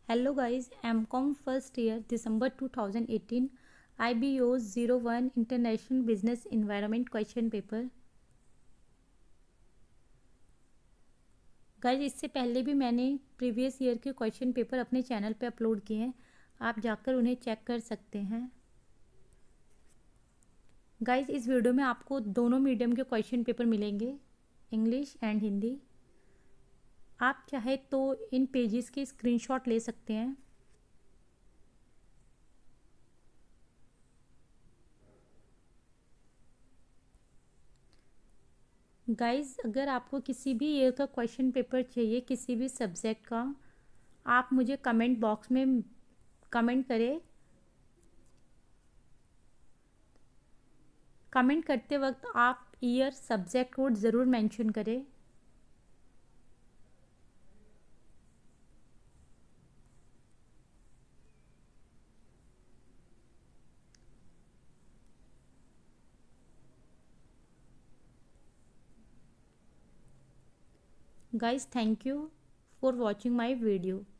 Hello guys, MCOM first year December 2018 IBO 01 International Business Environment question paper। Guys इससे पहले भी मैंने previous year के क्वेश्चन पेपर अपने चैनल पे अपलोड किए हैं, आप जाकर उन्हें चेक कर सकते हैं। गाइज इस वीडियो में आपको दोनों मीडियम के क्वेश्चन पेपर मिलेंगे, इंग्लिश एंड हिंदी। आप चाहे तो इन पेजेस के स्क्रीनशॉट ले सकते हैं। गाइज अगर आपको किसी भी ईयर का क्वेश्चन पेपर चाहिए, किसी भी सब्जेक्ट का, आप मुझे कमेंट बॉक्स में कमेंट करें। कमेंट करते वक्त आप ईयर सब्जेक्ट कोड ज़रूर मेंशन करें। Guys, thank you for watching my video.